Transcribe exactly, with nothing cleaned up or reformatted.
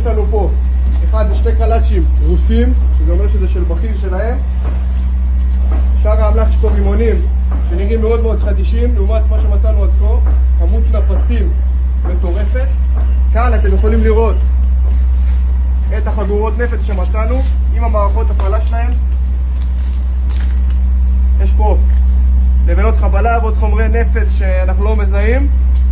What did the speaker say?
יש לנו פה אחד ושתי קלאצ'ים רוסים, שזה אומר שזה של בכיר שלהם. שאר האמל"ח יש פה רימונים שנראים מאוד מאוד חדישים לעומת מה שמצאנו עד כה, כמות נפצים מטורפת. כאן אתם יכולים לראות את החגורות נפץ שמצאנו עם המערכות הפעלה שלהם. יש פה לבנות חבלה ועוד חומרי נפץ שאנחנו לא מזהים.